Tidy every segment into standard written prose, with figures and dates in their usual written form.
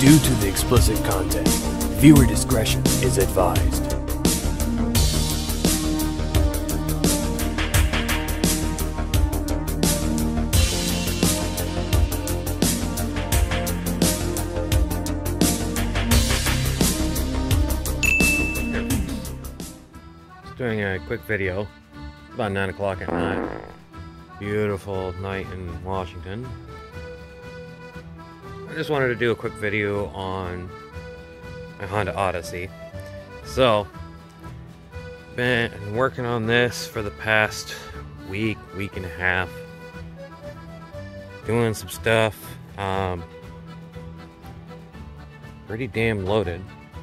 Due to the explicit content, viewer discretion is advised. Just doing a quick video about 9 o'clock at night. Beautiful night in Washington. I just wanted to do a quick video on my Honda Odyssey. So, been working on this for the past week and a half. Doing some stuff. Pretty damn loaded.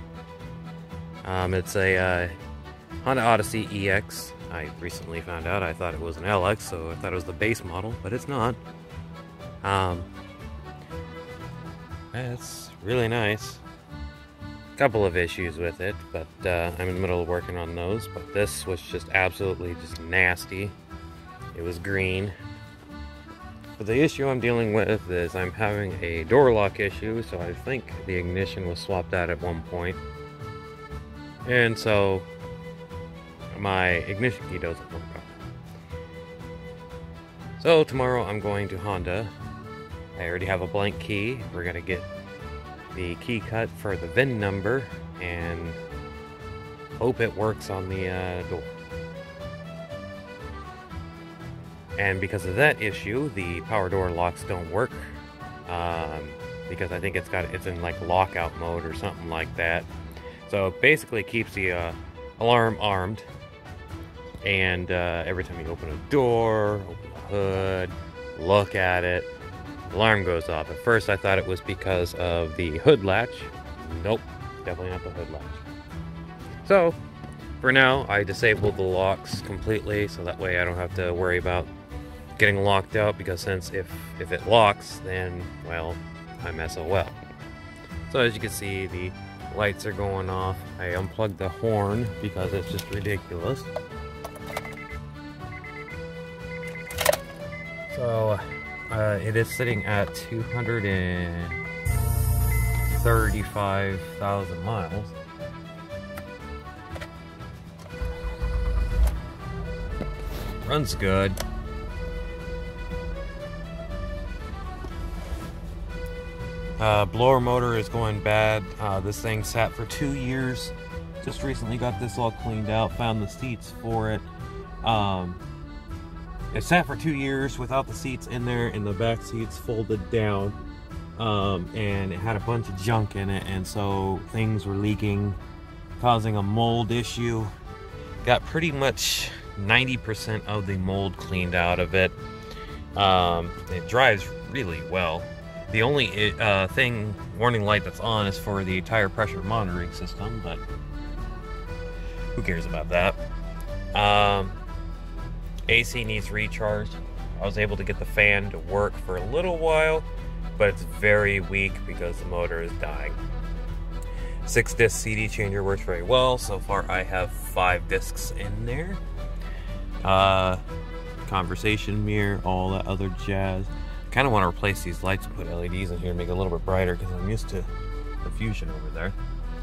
It's a Honda Odyssey EX. I recently found out I thought it was an LX, so I thought it was the base model, but it's not. It's really nice. Couple of issues with it, but I'm in the middle of working on those. But this was just absolutely just nasty. It was green. But the issue I'm dealing with is I'm having a door lock issue, so I think the ignition was swapped out at one point. And so my ignition key doesn't work out. So tomorrow I'm going to Honda. I already have a blank key. We're gonna get the key cut for the VIN number and hope it works on the door. And because of that issue, the power door locks don't work. Because I think it's in like lockout mode or something like that. So it basically keeps the alarm armed. And every time you open a door, open the hood, look at it, alarm goes off. At first I thought it was because of the hood latch. Nope, definitely not the hood latch. So, for now, I disabled the locks completely, so that way I don't have to worry about getting locked out, because since if it locks, then, well, I'm SOL. So as you can see, the lights are going off. I unplugged the horn because it's just ridiculous. So, it is sitting at 235,000 miles. Runs good. Blower motor is going bad. This thing sat for 2 years. Just recently got this all cleaned out, found the seats for it. It sat for 2 years without the seats in there, and the back seats folded down, and it had a bunch of junk in it, and so things were leaking, causing a mold issue. Got pretty much 90% of the mold cleaned out of it. It drives really well. The only warning light that's on is for the tire pressure monitoring system, but who cares about that? AC needs recharged. I was able to get the fan to work for a little while, but it's very weak because the motor is dying. 6-disc CD changer works very well. So far I have 5 discs in there. Conversation mirror, all that other jazz. I kind of want to replace these lights and put LEDs in here and make it a little bit brighter, because I'm used to the Fusion over there.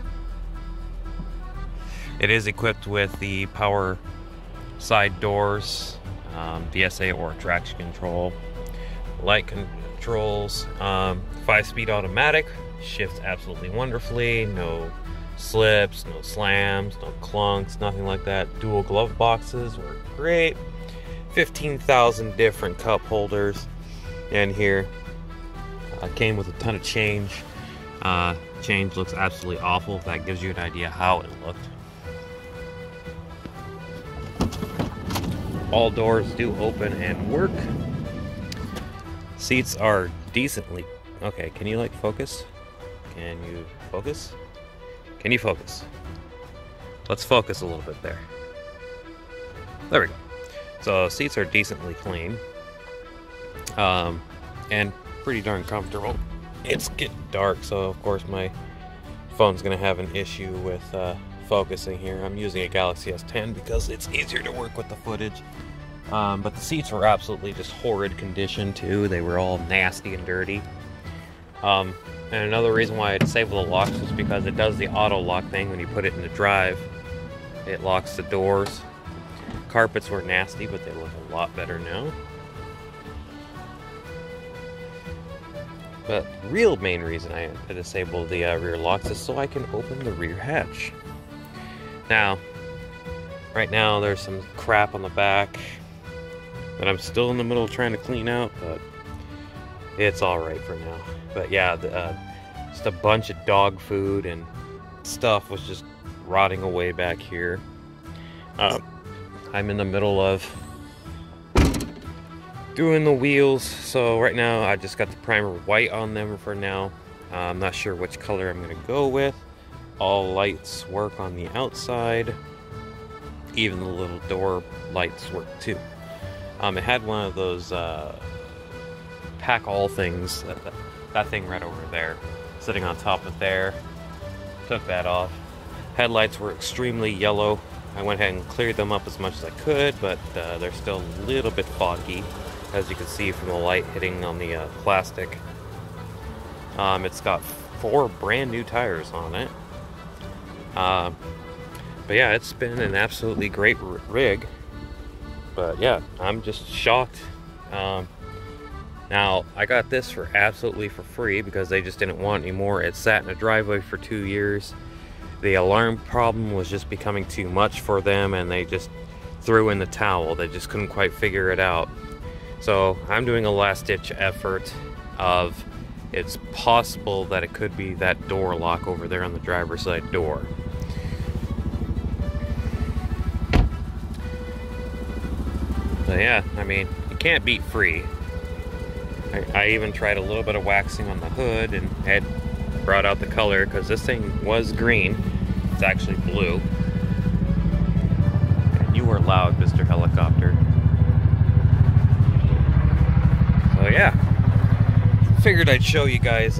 It is equipped with the power side doors, DSA or traction control, light controls, 5-speed automatic, shifts absolutely wonderfully, no slips, no slams, no clunks, nothing like that. Dual glove boxes work great. 15,000 different cup holders in here. Came with a ton of change. Change looks absolutely awful. That gives you an idea how it looked. All doors do open and work. Seats are decently... Okay, can you like focus? Can you focus? Can you focus? Let's focus a little bit there. There we go. So seats are decently clean. And pretty darn comfortable. It's getting dark, so of course my phone's gonna have an issue with focusing here. I'm using a Galaxy S10 because it's easier to work with the footage. But the seats were absolutely just horrid condition too. They were all nasty and dirty. And another reason why I disable the locks is because it does the auto lock thing when you put it in the drive. It locks the doors. Carpets were nasty, but they look a lot better now. But the real main reason I disabled the rear locks is so I can open the rear hatch. Now, right now there's some crap on the back that I'm still in the middle of trying to clean out, but it's alright for now. But yeah, just a bunch of dog food and stuff was just rotting away back here. I'm in the middle of doing the wheels, so right now I just got the primer white on them for now. I'm not sure which color I'm going to go with. All lights work on the outside. Even the little door lights work too. It had one of those pack all things, that thing right over there, sitting on top of there. Took that off. Headlights were extremely yellow. I went ahead and cleared them up as much as I could, but they're still a little bit foggy, as you can see from the light hitting on the plastic. It's got 4 brand new tires on it. But yeah, it's been an absolutely great rig. But yeah, I'm just shocked. Now, I got this for absolutely for free because they just didn't want any more. It sat in a driveway for 2 years. The alarm problem was just becoming too much for them, and they just threw in the towel. They just couldn't quite figure it out. So I'm doing a last-ditch effort of it's possible that it could be that door lock over there on the driver's side door. But yeah, I mean, you can't beat free. I even tried a little bit of waxing on the hood and had brought out the color because this thing was green. It's actually blue. And you were loud, Mr. Helicopter. So yeah, figured I'd show you guys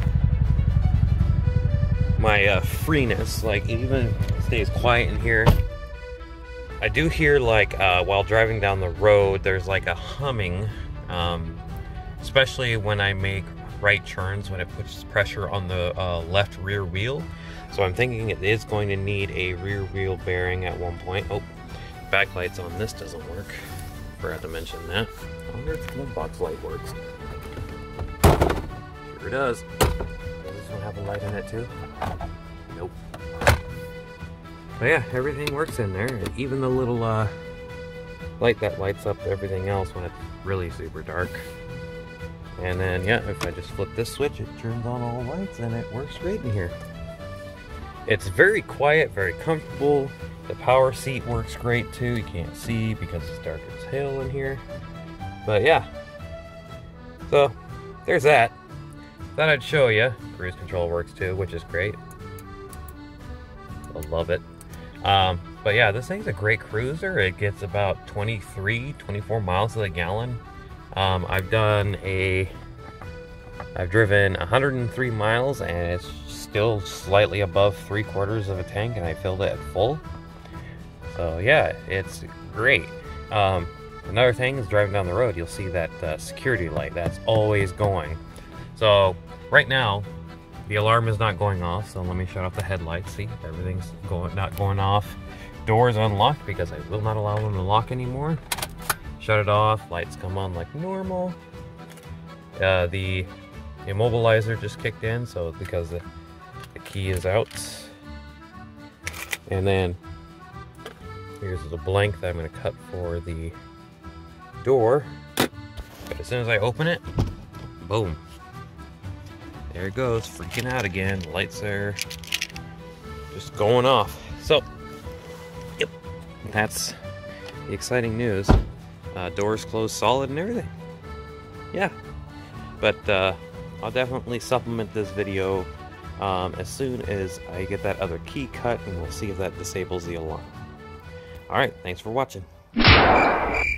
my freeness. Like, it even stays quiet in here. I do hear, like, while driving down the road, there's like a humming, especially when I make right turns, when it puts pressure on the left rear wheel. So I'm thinking it is going to need a rear wheel bearing at one point. Oh, backlights on this doesn't work. Forgot to mention that. I wonder if the glove box light works. Sure does. Does this one have a light in it too? Nope. But yeah, everything works in there. And even the little light that lights up everything else when it's really super dark. And then, yeah, if I just flip this switch, it turns on all lights and it works great in here. It's very quiet, very comfortable. The power seat works great too. You can't see because it's dark as hell in here. But yeah. So, there's that. Thought I'd show you. Cruise control works too, which is great. I love it. But yeah, this thing's a great cruiser. It gets about 23, 24 miles to the gallon. I've driven 103 miles and it's still slightly above 3/4 of a tank, and I filled it at full. So yeah, it's great. Another thing is driving down the road, you'll see that security light that's always going. So right now, the alarm is not going off, so let me shut off the headlights. See, everything's not going off. Doors unlocked because I will not allow them to lock anymore. Shut it off, lights come on like normal. The immobilizer just kicked in, so because the key is out. And then here's the blank that I'm going to cut for the door. But as soon as I open it, boom. There it goes, freaking out again. Lights are just going off. So, yep, that's the exciting news. Doors closed solid and everything. Yeah, but I'll definitely supplement this video as soon as I get that other key cut, and we'll see if that disables the alarm. Alright, thanks for watching.